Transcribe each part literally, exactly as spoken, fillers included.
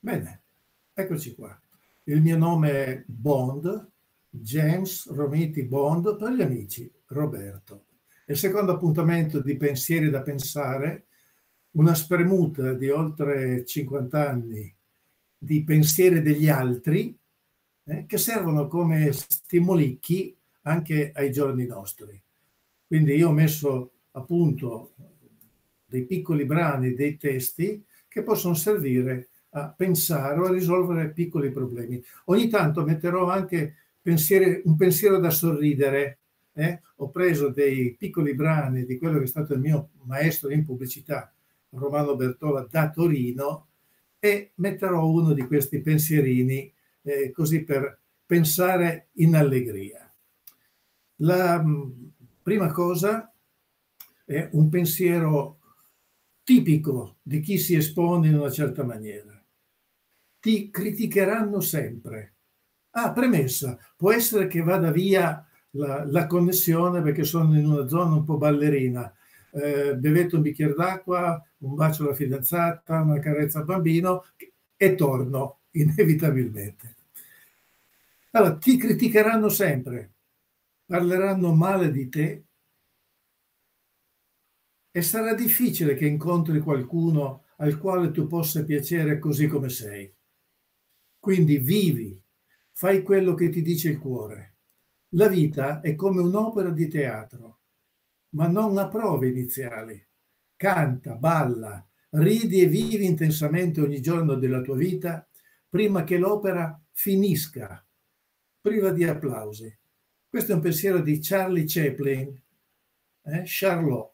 Bene, eccoci qua. Il mio nome è Bond, James Romiti Bond, per gli amici Roberto. È il secondo appuntamento di Pensieri da pensare, una spremuta di oltre cinquanta anni di pensieri degli altri eh, che servono come stimolicchi anche ai giorni nostri. Quindi io ho messo a punto dei piccoli brani, dei testi che possono servire a pensare o a risolvere piccoli problemi. Ogni tanto metterò anche pensieri, un pensiero da sorridere. Eh? Ho preso dei piccoli brani di quello che è stato il mio maestro in pubblicità, Romano Bertola, da Torino, e metterò uno di questi pensierini eh, così per pensare in allegria. La mh, prima cosa è un pensiero tipico di chi si espone in una certa maniera. Ti criticheranno sempre. Ah, premessa, può essere che vada via la, la connessione perché sono in una zona un po' ballerina. Eh, bevete un bicchiere d'acqua, un bacio alla fidanzata, una carezza al bambino e torno inevitabilmente. Allora, ti criticheranno sempre, parleranno male di te e sarà difficile che incontri qualcuno al quale tu possa piacere così come sei. Quindi vivi, fai quello che ti dice il cuore. La vita è come un'opera di teatro, ma non ha prove iniziali. Canta, balla, ridi e vivi intensamente ogni giorno della tua vita prima che l'opera finisca, priva di applausi. Questo è un pensiero di Charlie Chaplin, eh? Charlot.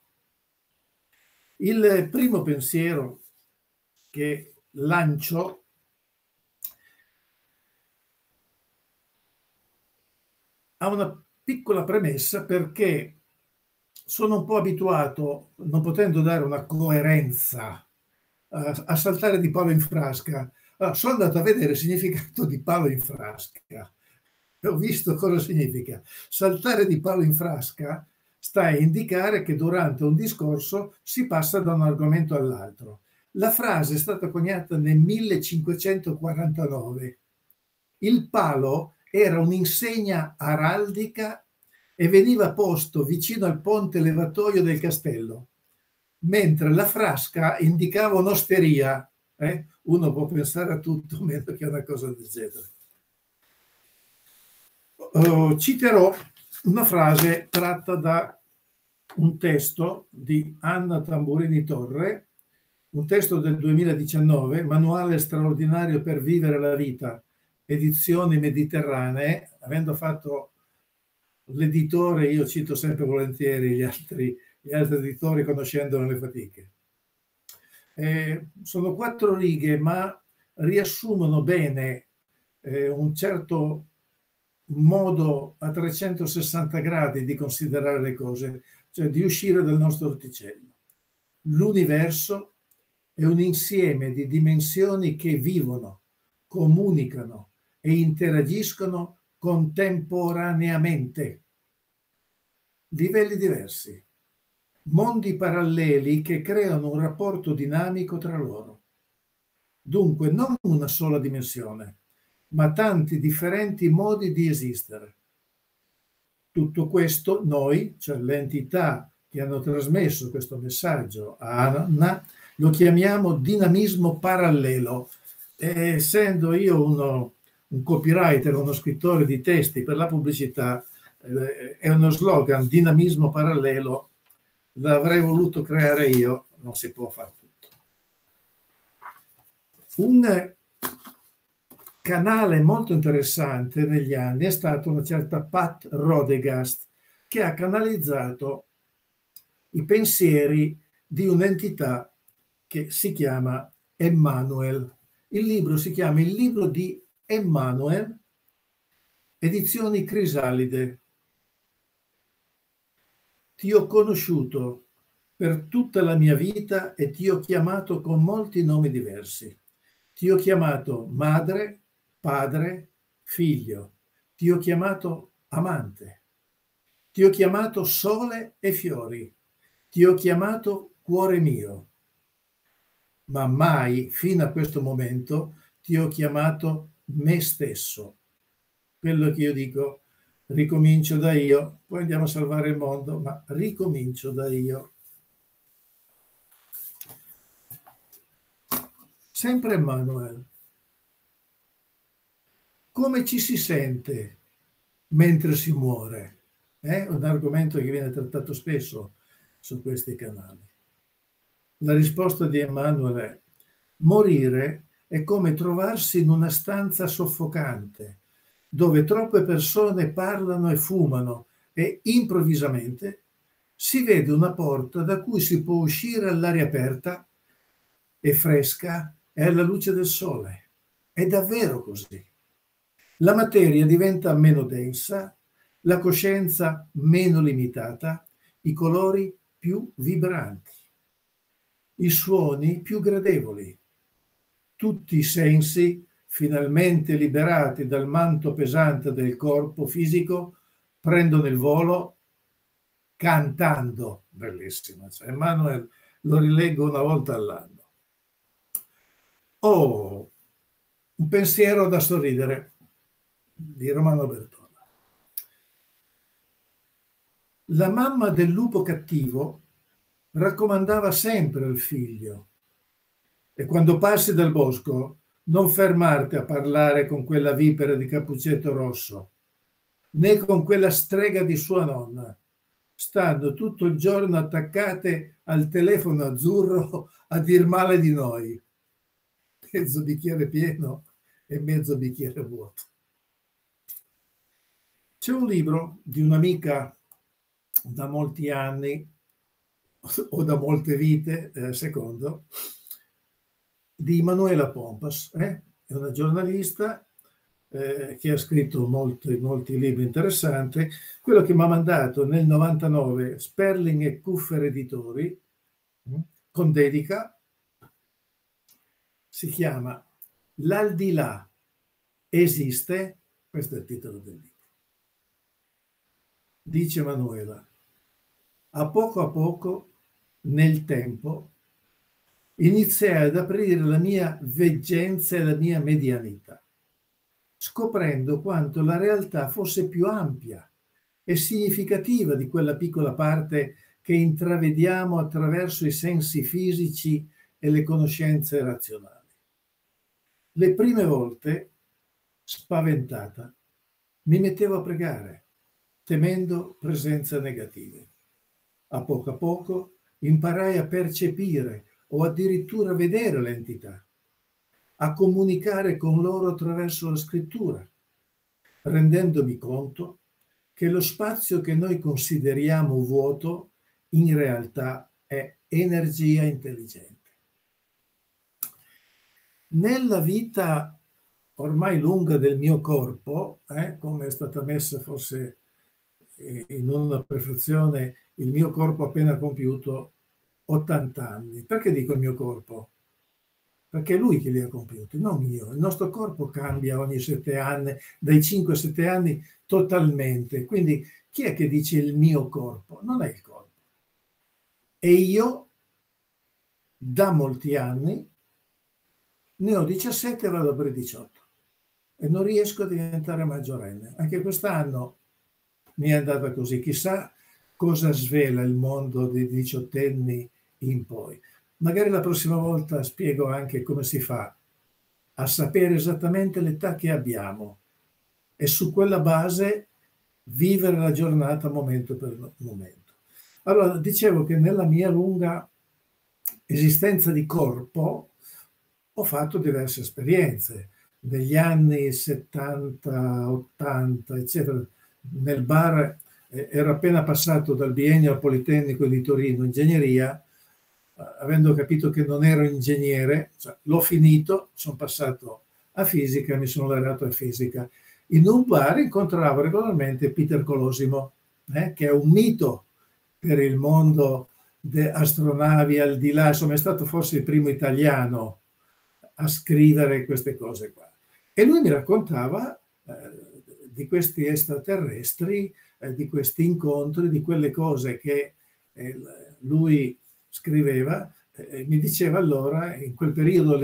Il primo pensiero che lancio ha una piccola premessa perché sono un po' abituato, non potendo dare una coerenza, a, a saltare di palo in frasca. Allora, sono andato a vedere il significato di palo in frasca e ho visto cosa significa. Saltare di palo in frasca sta a indicare che durante un discorso si passa da un argomento all'altro. La frase è stata coniata nel millecinquecentoquarantanove. Il palo era un'insegna araldica e veniva posto vicino al ponte levatoio del castello, mentre la frasca indicava un'osteria. Eh? Uno può pensare a tutto meno che a una cosa del genere. Uh, citerò una frase tratta da un testo di Anna Tamburini Torre, un testo del duemiladiciannove, Manuale straordinario per vivere la vita, edizioni mediterranee. Avendo fatto l'editore, io cito sempre volentieri gli altri, gli altri editori conoscendone le fatiche. Eh, sono quattro righe, ma riassumono bene eh, un certo modo a trecentosessanta gradi di considerare le cose, cioè di uscire dal nostro orticello. L'universo è un insieme di dimensioni che vivono, comunicano e interagiscono contemporaneamente. Livelli diversi, mondi paralleli che creano un rapporto dinamico tra loro. Dunque non una sola dimensione, ma tanti differenti modi di esistere. Tutto questo noi, cioè le entità che hanno trasmesso questo messaggio a Anna, lo chiamiamo dinamismo parallelo. E essendo io uno, un copywriter, uno scrittore di testi per la pubblicità, eh, è uno slogan, dinamismo parallelo, l'avrei voluto creare io, non si può fare tutto. Un canale molto interessante negli anni è stata una certa Pat Rodegast, che ha canalizzato i pensieri di un'entità che si chiama Emmanuel. Il libro si chiama Il libro di Emmanuel, edizioni Crisalide. Ti ho conosciuto per tutta la mia vita e ti ho chiamato con molti nomi diversi. Ti ho chiamato madre, padre, figlio. Ti ho chiamato amante. Ti ho chiamato sole e fiori. Ti ho chiamato cuore mio. Ma mai, fino a questo momento, ti ho chiamato me stesso. Quello che io dico, ricomincio da io, poi andiamo a salvare il mondo, ma ricomincio da io. Sempre Emmanuel. Come ci si sente mentre si muore? È un argomento che viene trattato spesso su questi canali. La risposta di Emmanuel è: morire è come trovarsi in una stanza soffocante, dove troppe persone parlano e fumano e improvvisamente si vede una porta da cui si può uscire all'aria aperta e fresca e alla luce del sole. È davvero così. La materia diventa meno densa, la coscienza meno limitata, i colori più vibranti, i suoni più gradevoli, tutti i sensi finalmente liberati dal manto pesante del corpo fisico prendono il volo cantando. Bellissimo. Cioè, Emmanuel lo rileggo una volta all'anno. Oh, un pensiero da sorridere di Romano Bertola. La mamma del lupo cattivo raccomandava sempre al figlio: e quando passi dal bosco non fermarti a parlare con quella vipera di cappuccetto rosso, né con quella strega di sua nonna. Stanno tutto il giorno attaccate al telefono azzurro a dir male di noi. Mezzo bicchiere pieno e mezzo bicchiere vuoto. C'è un libro di un'amica da molti anni o da molte vite, eh, secondo, di Manuela Pompas, eh? È una giornalista eh, che ha scritto molti, molti libri interessanti. Quello che mi ha mandato nel novantanove Sperling e Kuffer Editori, hm, con dedica, si chiama L'aldilà esiste, questo è il titolo del libro. Dice Manuela: a poco a poco, nel tempo, iniziai ad aprire la mia veggenza e la mia medianità, scoprendo quanto la realtà fosse più ampia e significativa di quella piccola parte che intravediamo attraverso i sensi fisici e le conoscenze razionali. Le prime volte, spaventata, mi mettevo a pregare, temendo presenze negative. A poco a poco imparai a percepire o addirittura vedere le entità, a comunicare con loro attraverso la scrittura, rendendomi conto che lo spazio che noi consideriamo vuoto in realtà è energia intelligente. Nella vita ormai lunga del mio corpo, eh, come è stata messa forse in una perfezione, il mio corpo appena compiuto ottanta anni. Perché dico il mio corpo? Perché è lui che li ha compiuti, non io. Il nostro corpo cambia ogni sette anni, dai cinque ai sette anni totalmente. Quindi chi è che dice il mio corpo? Non è il corpo. E io, da molti anni, ne ho diciassette e vado per i diciotto. E non riesco a diventare maggiorenne. Anche quest'anno mi è andata così. Chissà cosa svela il mondo dei diciottenni in poi. Magari la prossima volta spiego anche come si fa a sapere esattamente l'età che abbiamo e su quella base vivere la giornata momento per momento. Allora, dicevo che nella mia lunga esistenza di corpo ho fatto diverse esperienze. Negli anni settanta, ottanta, eccetera, nel bar eh, ero appena passato dal biennio al Politecnico di Torino, ingegneria, eh, avendo capito che non ero ingegnere, cioè, l'ho finito, sono passato a fisica, mi sono laureato a fisica. In un bar incontravo regolarmente Peter Colosimo, eh, che è un mito per il mondo delle astronavi al di là, insomma è stato forse il primo italiano a scrivere queste cose qua. E lui mi raccontava eh, di questi extraterrestri, eh, di questi incontri, di quelle cose che eh, lui scriveva. Eh, mi diceva allora, in quel periodo le,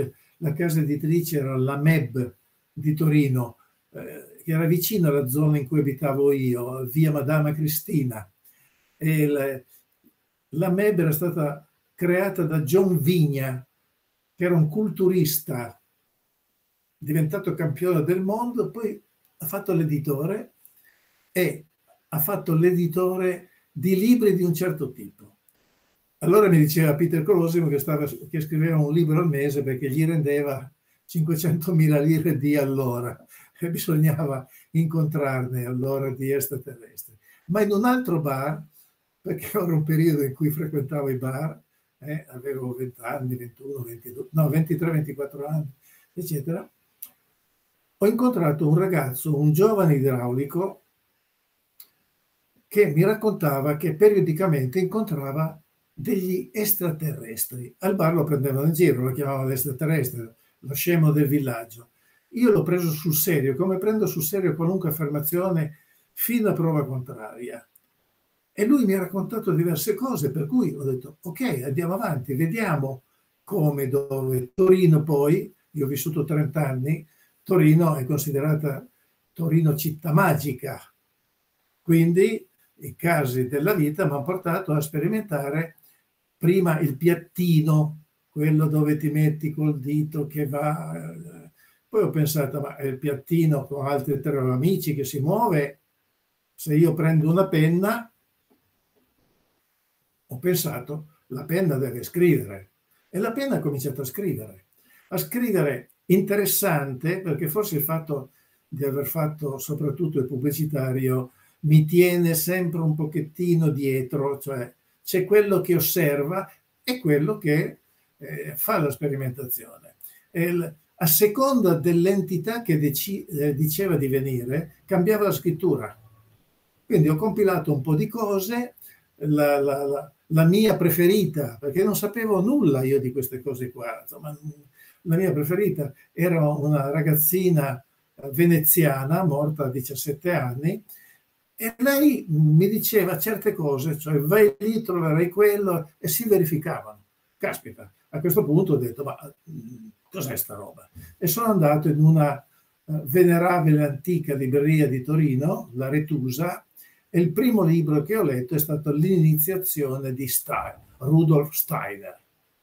la casa editrice era la M E B di Torino, eh, che era vicino alla zona in cui abitavo io, via Madama Cristina. E la, la M E B era stata creata da John Vigna, che era un culturista diventato campione del mondo, poi ha fatto l'editore e ha fatto l'editore di libri di un certo tipo. Allora mi diceva Peter Colosimo che, stava, che scriveva un libro al mese perché gli rendeva cinquecentomila lire di allora e bisognava incontrarne allora di extraterrestri. Ma in un altro bar, perché era un periodo in cui frequentavo i bar, eh, avevo venti anni, ventuno, ventidue, no, ventitré, ventiquattro anni, eccetera, ho incontrato un ragazzo, un giovane idraulico, che mi raccontava che periodicamente incontrava degli extraterrestri. Al bar lo prendevano in giro, lo chiamavano extraterrestre, lo scemo del villaggio. Io l'ho preso sul serio, come prendo sul serio qualunque affermazione fino a prova contraria. E lui mi ha raccontato diverse cose, per cui ho detto, ok, andiamo avanti, vediamo come, dove. Torino poi, io ho vissuto trenta anni, Torino è considerata Torino città magica, quindi i casi della vita mi hanno portato a sperimentare prima il piattino, quello dove ti metti col dito che va. Poi ho pensato, ma è il piattino con altri tre amici che si muove. Se io prendo una penna, ho pensato, la penna deve scrivere. E la penna ha cominciato a scrivere. A scrivere interessante, perché forse il fatto di aver fatto soprattutto il pubblicitario mi tiene sempre un pochettino dietro, cioè c'è quello che osserva e quello che eh, fa la sperimentazione. E a seconda dell'entità che deci, eh, diceva di venire, cambiava la scrittura. Quindi ho compilato un po' di cose, la, la, la, la mia preferita, perché non sapevo nulla io di queste cose qua, insomma, la mia preferita era una ragazzina veneziana, morta a diciassette anni, e lei mi diceva certe cose, cioè vai lì, troverai quello, e si verificavano. Caspita, a questo punto ho detto, ma cos'è sta roba? E sono andato in una venerabile antica libreria di Torino, la Retusa, e il primo libro che ho letto è stato L'iniziazione di Steiner, Rudolf Steiner.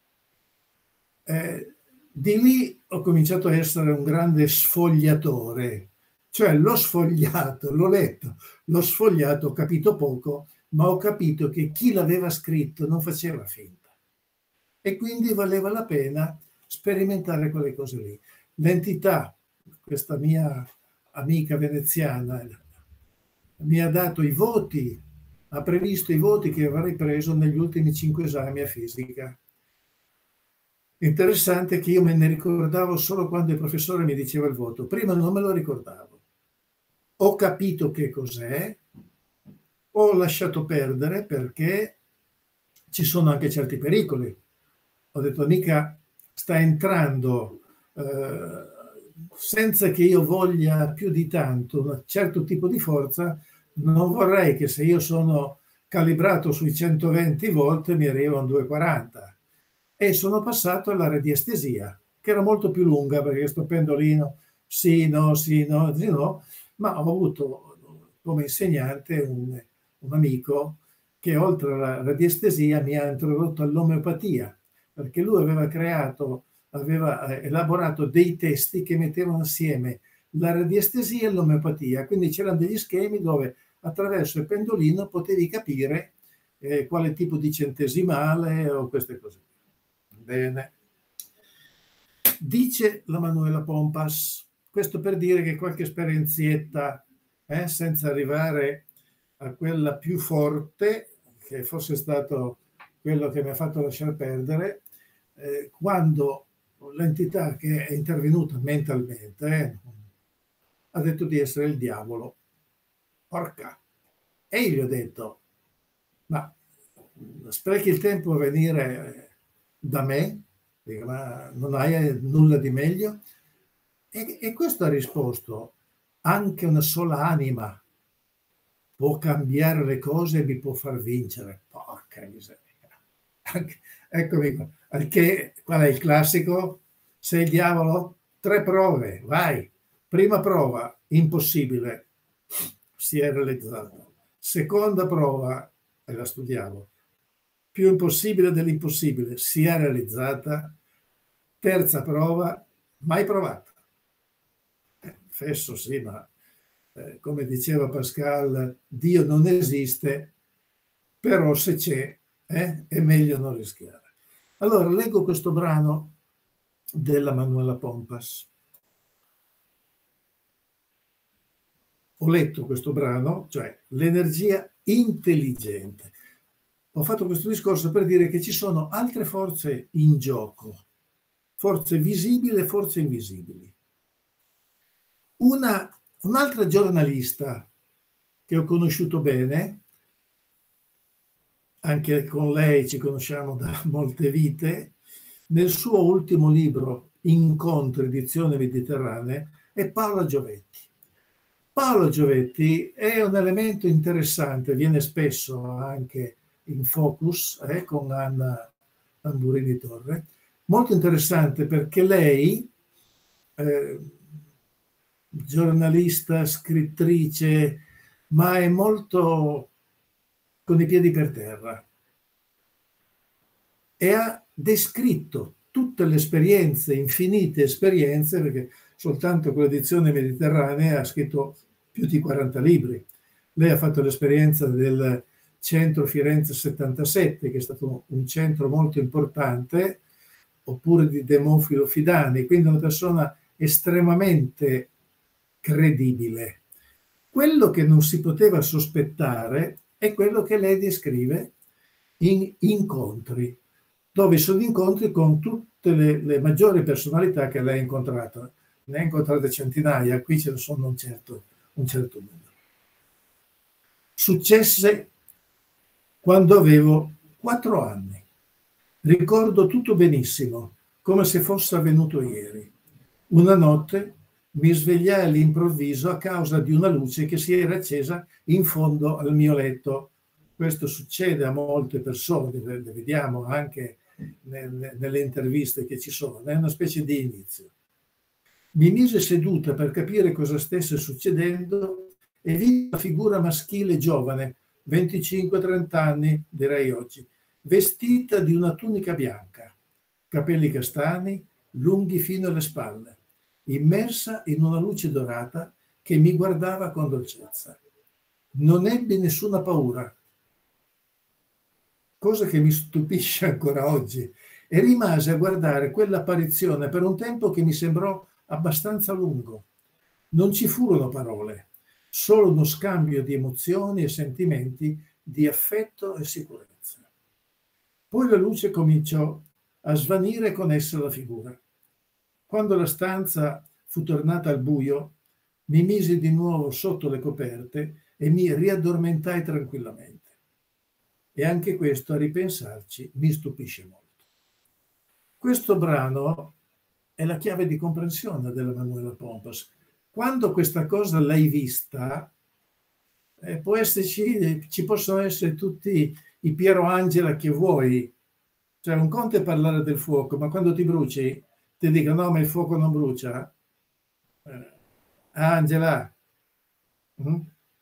Eh, di lì ho cominciato a essere un grande sfogliatore, cioè l'ho sfogliato, l'ho letto, l'ho sfogliato, ho capito poco, ma ho capito che chi l'aveva scritto non faceva finta. E quindi valeva la pena sperimentare quelle cose lì. L'entità, questa mia amica veneziana, mi ha dato i voti, ha previsto i voti che avrei preso negli ultimi cinque esami a fisica. Interessante che io me ne ricordavo solo quando il professore mi diceva il voto, prima non me lo ricordavo. Ho capito che cos'è, ho lasciato perdere perché ci sono anche certi pericoli. Ho detto, mica sta entrando, eh, senza che io voglia più di tanto un certo tipo di forza, non vorrei che se io sono calibrato sui centoventi volt mi arriva un duecentoquaranta. E sono passato alla radiestesia, che era molto più lunga perché sto pendolino, sì, no, sì, no, sì, no, ma ho avuto come insegnante un, un amico che oltre alla radiestesia mi ha introdotto all'omeopatia, perché lui aveva creato, aveva elaborato dei testi che mettevano assieme la radiestesia e l'omeopatia, quindi c'erano degli schemi dove attraverso il pendolino potevi capire eh, quale tipo di centesimale o queste cose. Bene. Dice la Manuela Pompas, questo per dire che qualche esperienzietta, eh, senza arrivare a quella più forte, che forse è stato quello che mi ha fatto lasciar perdere, eh, quando l'entità che è intervenuta mentalmente eh, ha detto di essere il diavolo. Porca! E io gli ho detto, ma sprechi il tempo a venire da me, ma non hai nulla di meglio? E, e questo ha risposto, anche una sola anima può cambiare le cose e mi può far vincere. Porca miseria. Anche, eccomi qua. Anche, qual è il classico? Sei il diavolo? Tre prove, vai. Prima prova, impossibile, si è realizzato. Seconda prova, e la studiavo, più impossibile dell'impossibile, si è realizzata. Terza prova, mai provata. Eh, fesso sì, ma eh, come diceva Pascal, Dio non esiste, però se c'è eh, è meglio non rischiare. Allora, leggo questo brano della Manuela Pompas. Ho letto questo brano, cioè l'energia intelligente. Ho fatto questo discorso per dire che ci sono altre forze in gioco, forze visibili e forze invisibili. Una, un'altra giornalista che ho conosciuto bene, anche con lei ci conosciamo da molte vite, nel suo ultimo libro, Incontri, edizione Mediterranea, è Paola Giovetti. Paola Giovetti è un elemento interessante, viene spesso anche in focus eh, con Anna Tamburini Torre, molto interessante perché lei, eh, giornalista, scrittrice, ma è molto con i piedi per terra e ha descritto tutte le esperienze, infinite esperienze, perché soltanto con l'edizione Mediterranea ha scritto più di quaranta libri. Lei ha fatto l'esperienza del centro Firenze settantasette, che è stato un centro molto importante, oppure di Demofilo Fidani, quindi una persona estremamente credibile. Quello che non si poteva sospettare è quello che lei descrive in incontri, dove sono incontri con tutte le, le maggiori personalità che lei ha incontrato. Ne ha incontrate centinaia, qui ce ne sono un certo, un certo numero. Successe quando avevo quattro anni. Ricordo tutto benissimo, come se fosse avvenuto ieri. Una notte mi svegliai all'improvviso a causa di una luce che si era accesa in fondo al mio letto. Questo succede a molte persone, le vediamo anche nelle, nelle interviste che ci sono, è una specie di inizio. Mi mise seduta per capire cosa stesse succedendo e vidi una figura maschile giovane, venticinque trenta anni, direi oggi, vestita di una tunica bianca, capelli castani, lunghi fino alle spalle, immersa in una luce dorata che mi guardava con dolcezza. Non ebbi nessuna paura, cosa che mi stupisce ancora oggi, e rimase a guardare quell'apparizione per un tempo che mi sembrò abbastanza lungo. Non ci furono parole, solo uno scambio di emozioni e sentimenti, di affetto e sicurezza. Poi la luce cominciò a svanire con essa la figura. Quando la stanza fu tornata al buio, mi misi di nuovo sotto le coperte e mi riaddormentai tranquillamente. E anche questo, a ripensarci, mi stupisce molto. Questo brano è la chiave di comprensione della Manuela Pompas. Quando questa cosa l'hai vista, eh, può esserci, ci possono essere tutti i Piero Angela che vuoi. Cioè, un conto è parlare del fuoco, ma quando ti bruci, ti dicono no, ma il fuoco non brucia. Eh, Angela. Mm?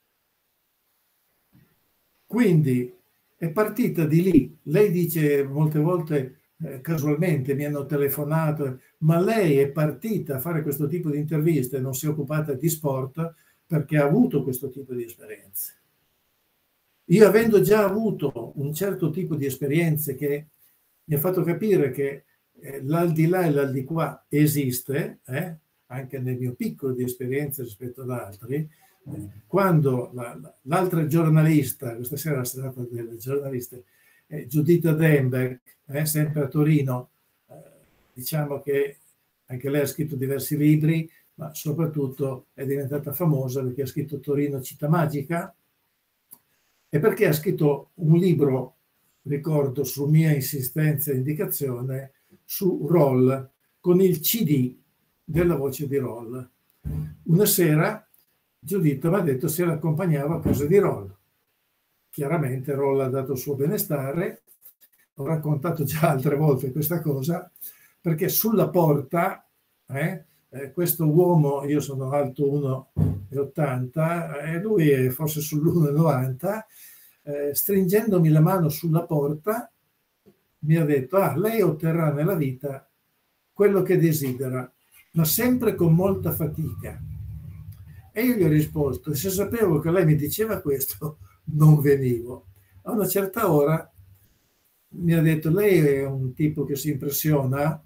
Quindi è partita di lì. Lei dice molte volte, eh, casualmente mi hanno telefonato, ma lei è partita a fare questo tipo di interviste, non si è occupata di sport perché ha avuto questo tipo di esperienze. Io, avendo già avuto un certo tipo di esperienze che mi ha fatto capire che eh, l'aldilà e l'aldilà esiste, eh, anche nel mio piccolo di esperienze rispetto ad altri, eh, quando l'altra giornalista, questa sera è stata delle giornaliste, eh, Giuditta Demberg, eh, sempre a Torino, eh, diciamo che anche lei ha scritto diversi libri, ma soprattutto è diventata famosa perché ha scritto Torino città magica, e perché ha scritto un libro, ricordo, su mia insistenza e indicazione, su Roll, con il C D della voce di Roll. Una sera Giuditta mi ha detto se l'accompagnava a casa di Roll. Chiaramente Roll ha dato il suo benestare, ho raccontato già altre volte questa cosa, perché sulla porta, eh, eh, questo uomo, io sono alto uno e ottanta e lui è forse sull'uno e novanta, eh, stringendomi la mano sulla porta, mi ha detto: ah, lei otterrà nella vita quello che desidera, ma sempre con molta fatica. E io gli ho risposto: se sapevo che lei mi diceva questo, non venivo. A una certa ora mi ha detto: lei è un tipo che si impressiona?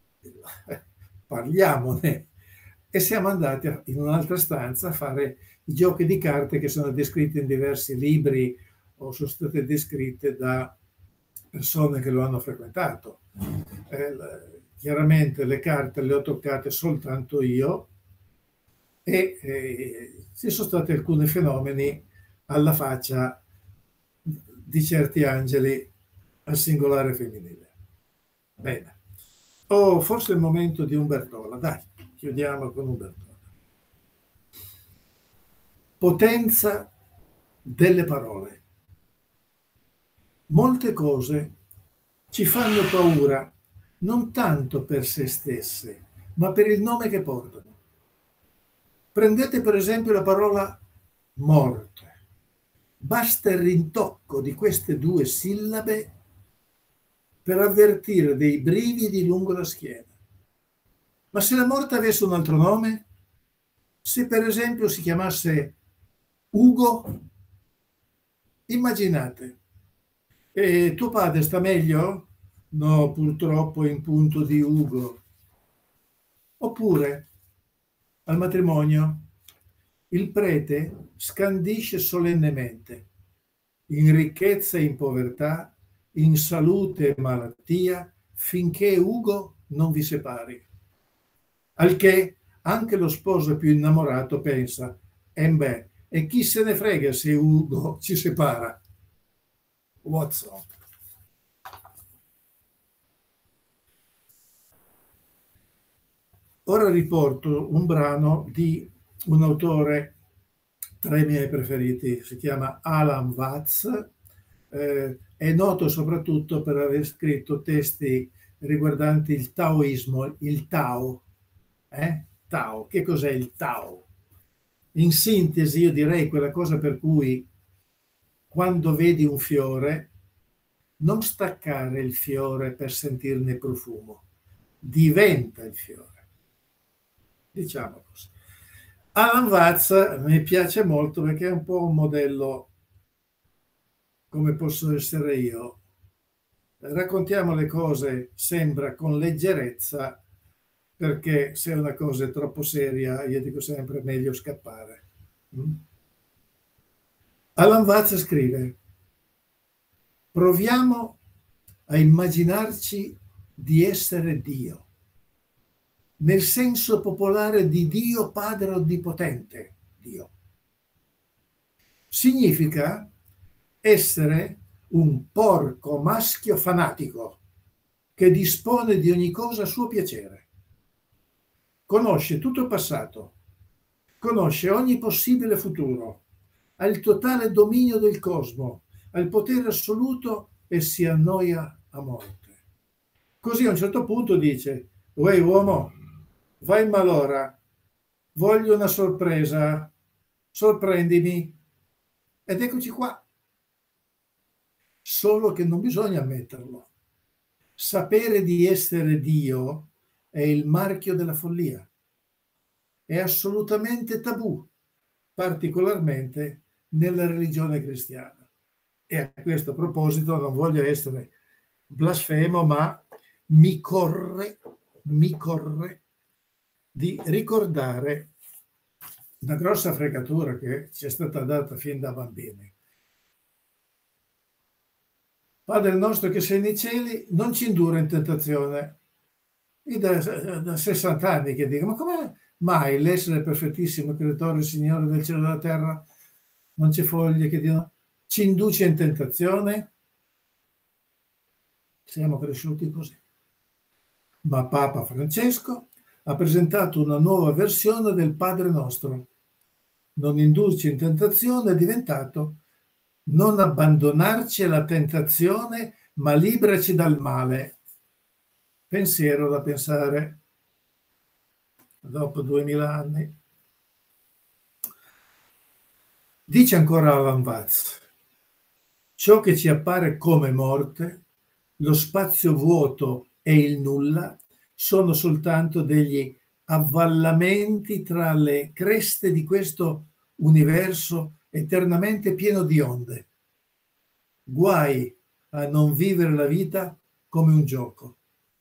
Parliamone. E siamo andati in un'altra stanza a fare i giochi di carte che sono descritti in diversi libri o sono state descritte da persone che lo hanno frequentato. Eh, chiaramente le carte le ho toccate soltanto io e eh, ci sono stati alcuni fenomeni alla faccia di certi angeli al singolare femminile. Bene. Oh, forse è il momento di Umbertola. Dai, chiudiamo con Umbertola. Potenza delle parole. Molte cose ci fanno paura non tanto per se stesse, ma per il nome che portano. Prendete per esempio la parola morte. Basta il rintocco di queste due sillabe per avvertire dei brividi lungo la schiena. Ma se la morte avesse un altro nome? Se per esempio si chiamasse Ugo? Immaginate. E tuo padre sta meglio? No, purtroppo in punto di Ugo. Oppure, al matrimonio, il prete scandisce solennemente: in ricchezza e in povertà, in salute e malattia, finché Ugo non vi separi. Al che anche lo sposo più innamorato pensa: e beh, e chi se ne frega se Ugo ci separa? What's up? Ora riporto un brano di un autore tra i miei preferiti, si chiama Alan Watts, eh, è noto soprattutto per aver scritto testi riguardanti il taoismo, il Tao. Eh? Tao, che cos'è il Tao? In sintesi io direi quella cosa per cui quando vedi un fiore non staccare il fiore per sentirne il profumo, diventa il fiore. Diciamo così. Alan Watts mi piace molto perché è un po' un modello come posso essere io. Raccontiamo le cose, sembra, con leggerezza, perché se una cosa è troppo seria, io dico sempre meglio scappare. Alan Watts scrive: proviamo a immaginarci di essere Dio, nel senso popolare di Dio Padre Onnipotente, Dio. Significa essere un porco maschio fanatico che dispone di ogni cosa a suo piacere. Conosce tutto il passato, conosce ogni possibile futuro, ha il totale dominio del cosmo, ha il potere assoluto e si annoia a morte. Così a un certo punto dice: uè uomo, vai in malora, voglio una sorpresa, sorprendimi. Ed eccoci qua. Solo che non bisogna ammetterlo. Sapere di essere Dio è il marchio della follia. È assolutamente tabù, particolarmente nella religione cristiana. E a questo proposito non voglio essere blasfemo, ma mi corre, mi corre di ricordare una grossa fregatura che ci è stata data fin da bambini. Padre nostro che sei nei cieli, non ci indurre in tentazione. Io da, da sessanta anni che dico: ma come mai l'essere perfettissimo creatore, Signore del cielo e della terra, non c'è foglie che dicono, ci induce in tentazione? Siamo cresciuti così. Ma Papa Francesco ha presentato una nuova versione del Padre nostro. Non indurci in tentazione è diventato: non abbandonarci alla tentazione, ma liberaci dal male. pensiero da pensare dopo duemila anni. Dice ancora Alan Watts: ciò che ci appare come morte, lo spazio vuoto e il nulla, sono soltanto degli avvallamenti tra le creste di questo universo eternamente pieno di onde. Guai a non vivere la vita come un gioco.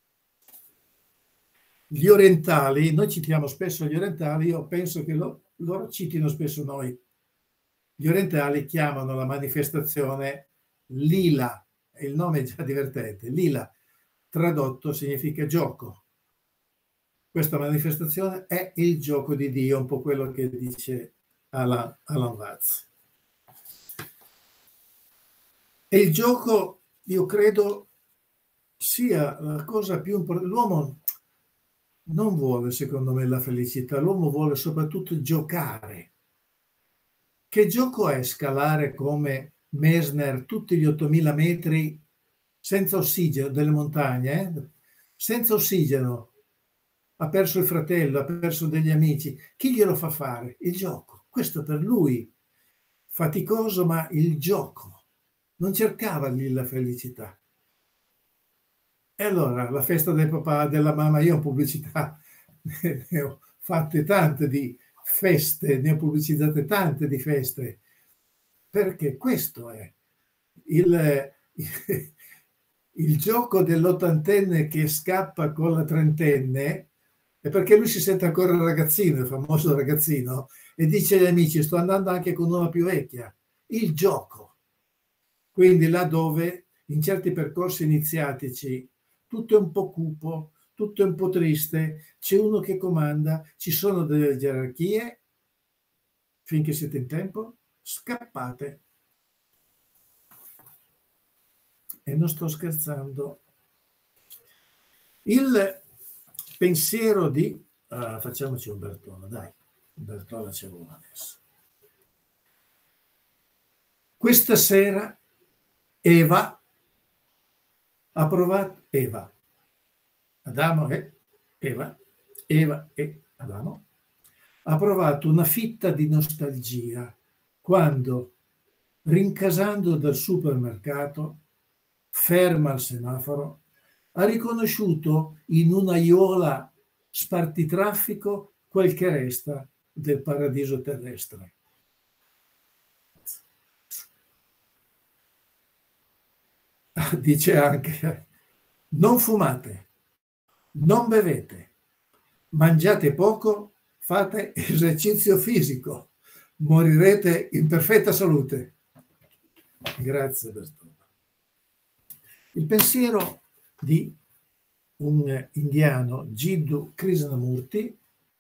Gli orientali, noi citiamo spesso gli orientali, io penso che lo, loro citino spesso noi. Gli orientali chiamano la manifestazione lila, e il nome è già divertente. Lila, tradotto, significa gioco. Questa manifestazione è il gioco di Dio, un po' quello che dice Alan, Alan Watts. E il gioco, io credo, sia la cosa più importante. L'uomo non vuole, secondo me, la felicità, l'uomo vuole soprattutto giocare. Che gioco è scalare come Messner tutti gli ottomila metri senza ossigeno delle montagne, eh? Senza ossigeno? Ha perso il fratello, ha perso degli amici. Chi glielo fa fare? Il gioco. Questo per lui, faticoso, ma il gioco. Non cercava lì la felicità. E allora, la festa del papà, della mamma, io ho pubblicità, ne ho fatte tante di feste, ne ho pubblicizzate tante di feste, perché questo è il, il gioco dell'ottantenne che scappa con la trentenne, è perché lui si sente ancora ragazzino, il famoso ragazzino, e dice agli amici: sto andando anche con una più vecchia. Il gioco. Quindi là dove in certi percorsi iniziatici tutto è un po' cupo, tutto è un po' triste, c'è uno che comanda, ci sono delle gerarchie, finché siete in tempo, scappate. E non sto scherzando. Il pensiero di... Uh, facciamoci un Bertone, dai, un Bertone c'è uno adesso. Questa sera Eva ha provato, Eva, Adamo e Eva, Eva e Adamo, ha provato una fitta di nostalgia quando, rincasando dal supermercato, ferma al semaforo, ha riconosciuto in un'aiuola spartitraffico quel che resta del paradiso terrestre. Dice anche: non fumate, non bevete, mangiate poco, fate esercizio fisico, morirete in perfetta salute. Grazie Bertone. Il pensiero di un indiano, Jiddu Krishnamurti,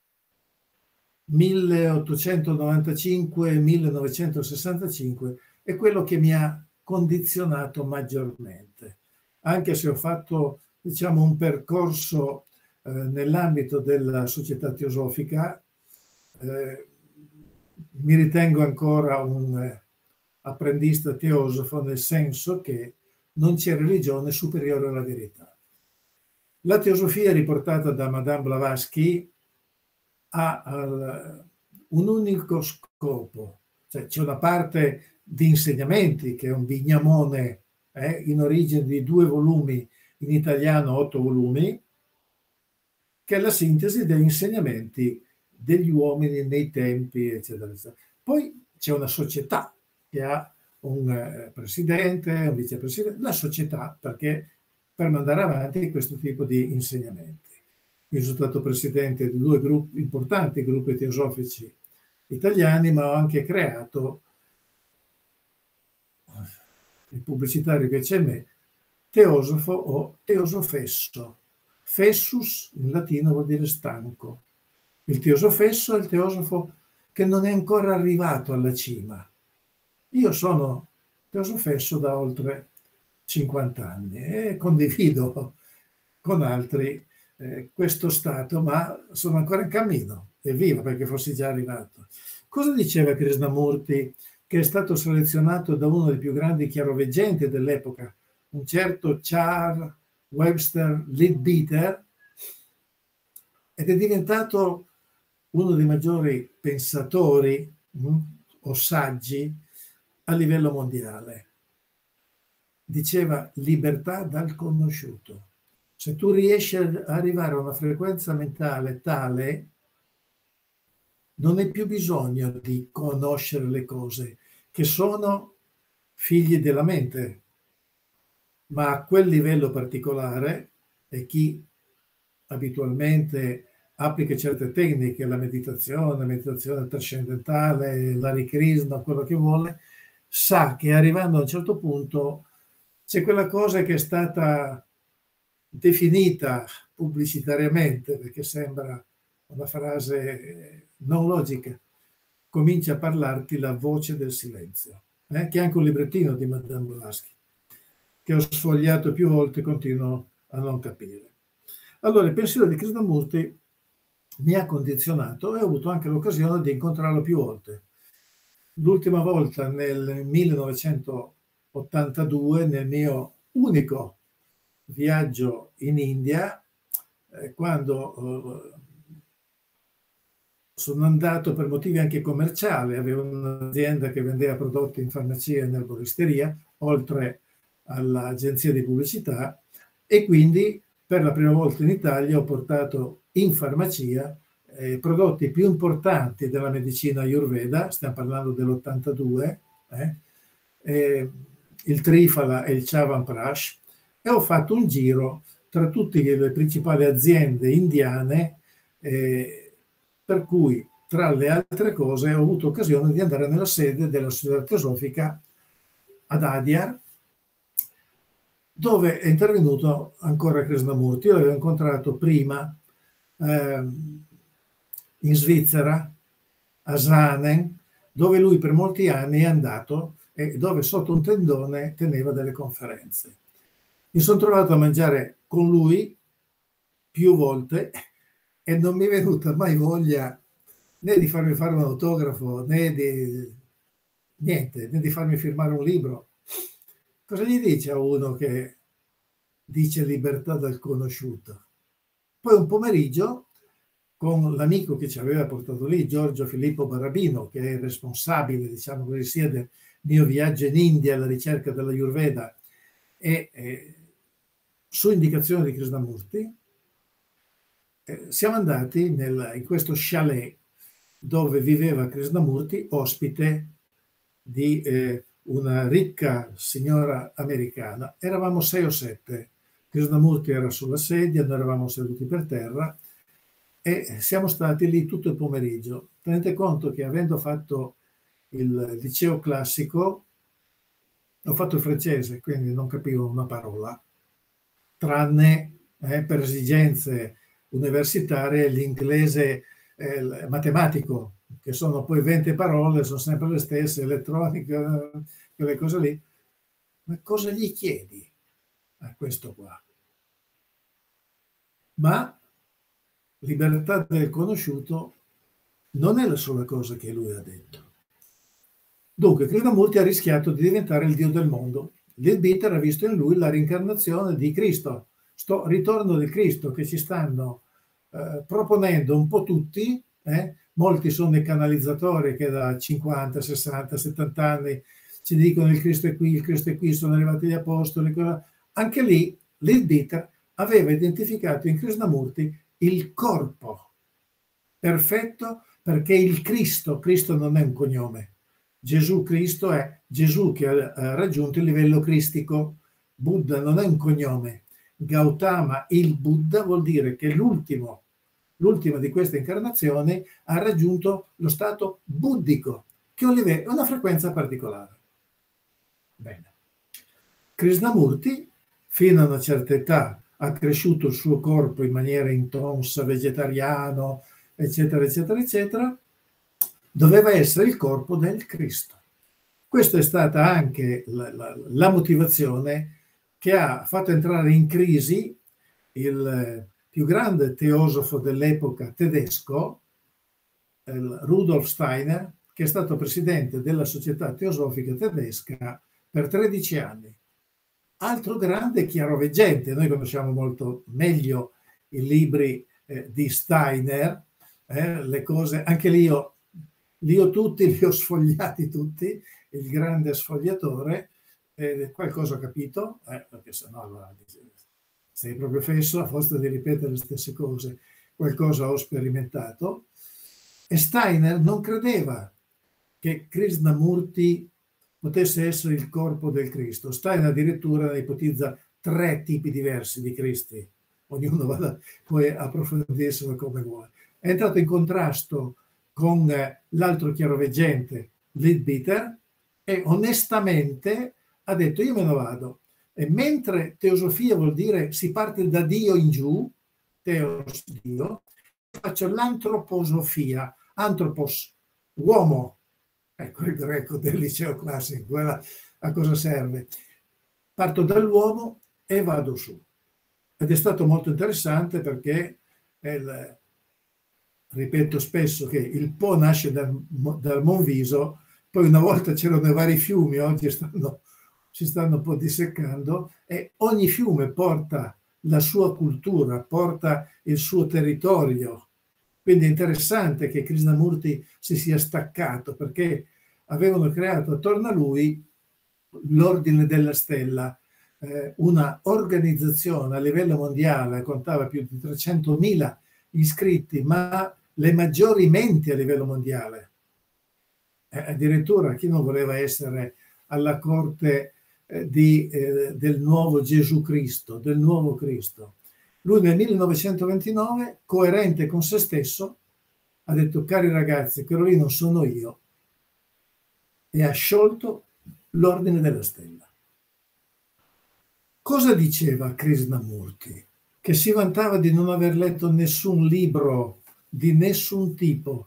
milleottocentonovantacinque millenovecentosessantacinque, è quello che mi ha condizionato maggiormente, anche se ho fatto, diciamo, un percorso eh, nell'ambito della società teosofica. Eh, mi ritengo ancora un eh, apprendista teosofo, nel senso che non c'è religione superiore alla verità. La teosofia riportata da Madame Blavatsky ha uh, un unico scopo, cioè c'è una parte di insegnamenti che è un bignamone eh, in origine di due volumi, in italiano otto volumi, che è la sintesi degli insegnamenti degli uomini nei tempi, eccetera, eccetera. Poi c'è una società che ha un eh, presidente, un vicepresidente, la società, perché per mandare avanti questo tipo di insegnamenti. Io sono stato presidente di due gruppi, importanti gruppi teosofici italiani, ma ho anche creato il pubblicitario che c'è in me, teosofo o teosofesso. Fessus in latino vuol dire stanco. Il teosofesso è il teosofo che non è ancora arrivato alla cima. Io sono teosofesso da oltre cinquanta anni e condivido con altri eh, questo stato, ma sono ancora in cammino. Evviva, perché fossi già arrivato. Cosa diceva Krishnamurti, che è stato selezionato da uno dei più grandi chiaroveggenti dell'epoca, un certo Char Webster Leadbeater, ed è diventato uno dei maggiori pensatori mh, o saggi a livello mondiale. Diceva libertà dal conosciuto. Se tu riesci ad arrivare a una frequenza mentale tale, non hai più bisogno di conoscere le cose, che sono figli della mente, ma a quel livello particolare, e chi abitualmente applica certe tecniche, la meditazione, la meditazione trascendentale, l'Hare Krishna, quello che vuole, sa che arrivando a un certo punto c'è quella cosa che è stata definita pubblicitariamente, perché sembra una frase non logica, comincia a parlarti la voce del silenzio, eh? che è anche un librettino di Madame Blavatsky, che ho sfogliato più volte e continuo a non capire. Allora, il pensiero di Krishnamurti mi ha condizionato e ho avuto anche l'occasione di incontrarlo più volte. L'ultima volta nel millenovecentottantadue, nel mio unico viaggio in India, eh, quando eh, sono andato per motivi anche commerciali, avevo un'azienda che vendeva prodotti in farmacia e in erboristeria, oltre all'agenzia di pubblicità, e quindi per la prima volta in Italia ho portato in farmacia eh, prodotti più importanti della medicina Ayurveda, stiamo parlando dell'ottantadue, eh, eh, il Trifala e il Chyavanprash, e ho fatto un giro tra tutte le principali aziende indiane, eh, per cui, tra le altre cose, ho avuto occasione di andare nella sede della Società Teosofica ad Adyar, dove è intervenuto ancora Krishnamurti. Io l'avevo incontrato prima eh, in Svizzera, a Svanen, dove lui per molti anni è andato e dove sotto un tendone teneva delle conferenze. Mi sono trovato a mangiare con lui più volte e non mi è venuta mai voglia né di farmi fare un autografo, né di niente, né di farmi firmare un libro. Cosa gli dice a uno che dice libertà dal conosciuto? Poi un pomeriggio, con l'amico che ci aveva portato lì, Giorgio Filippo Barabino, che è il responsabile, diciamo così, sia del mio viaggio in India alla ricerca della Ayurveda e eh, su indicazione di Krishnamurti, eh, siamo andati nel, in questo chalet dove viveva Krishnamurti, ospite di eh, una ricca signora americana. Eravamo sei o sette. Krishnamurti era sulla sedia, noi eravamo seduti per terra e siamo stati lì tutto il pomeriggio. Tenete conto che avendo fatto il liceo classico, ho fatto il francese, quindi non capivo una parola, tranne eh, per esigenze universitarie l'inglese eh, matematico, che sono poi venti parole, sono sempre le stesse, elettronica, quelle cose lì. Ma cosa gli chiedi a questo qua? Ma libertà del conosciuto non è la sola cosa che lui ha detto. Dunque, Krishnamurti ha rischiato di diventare il dio del mondo. Leadbeater ha visto in lui la reincarnazione di Cristo, sto ritorno del Cristo che ci stanno eh, proponendo un po' tutti, eh? Molti sono i canalizzatori che da cinquanta, sessanta, settanta anni ci dicono il Cristo è qui, il Cristo è qui, sono arrivati gli apostoli. Quella... Anche lì Leadbeater aveva identificato in Krishnamurti il corpo perfetto, perché il Cristo, Cristo non è un cognome, Gesù Cristo è Gesù che ha raggiunto il livello cristico. Buddha non è un cognome. Gautama, il Buddha, vuol dire che l'ultimo, l'ultima di queste incarnazioni ha raggiunto lo stato buddico, che è un livello, una frequenza particolare. Bene. Krishnamurti, fino a una certa età, ha cresciuto il suo corpo in maniera intonsa, vegetariano, eccetera, eccetera, eccetera, doveva essere il corpo del Cristo. Questa è stata anche la, la, la motivazione che ha fatto entrare in crisi il più grande teosofo dell'epoca tedesco, Rudolf Steiner, che è stato presidente della Società Teosofica Tedesca per tredici anni. altro grande chiaroveggente. Noi conosciamo molto meglio i libri eh, di Steiner, eh, le cose, anche lì io, li ho tutti, li ho sfogliati tutti, il grande sfogliatore, eh, qualcosa ho capito, eh, perché sennò allora sei proprio fesso a forza di ripetere le stesse cose, qualcosa ho sperimentato. E Steiner non credeva che Krishnamurti potesse essere il corpo del Cristo. Steiner addirittura ne ipotizza tre tipi diversi di Cristi, ognuno vada poi a approfondirselo come vuole. È entrato in contrasto con l'altro chiaroveggente, Leadbeater, e onestamente ha detto: io me ne vado. E mentre teosofia vuol dire si parte da Dio in giù, teos, Dio, faccio l'antroposofia, antropos, uomo, ecco il greco del liceo classico, quella a cosa serve? Parto dall'uomo e vado su. Ed è stato molto interessante perché, il, ripeto spesso che il Po nasce dal, dal Monviso, poi una volta c'erano i vari fiumi, oggi stanno, si stanno un po' disseccando, e ogni fiume porta la sua cultura, porta il suo territorio. Quindi è interessante che Krishnamurti si sia staccato, perché avevano creato attorno a lui l'Ordine della Stella, eh, una organizzazione a livello mondiale, contava più di trecentomila iscritti, ma le maggiori menti a livello mondiale. Eh, addirittura chi non voleva essere alla corte eh, di, eh, del nuovo Gesù Cristo, del nuovo Cristo. Lui nel millenovecentoventinove, coerente con se stesso, ha detto: cari ragazzi, quello lì non sono io, e ha sciolto l'Ordine della Stella. Cosa diceva Krishnamurti? Che si vantava di non aver letto nessun libro di nessun tipo.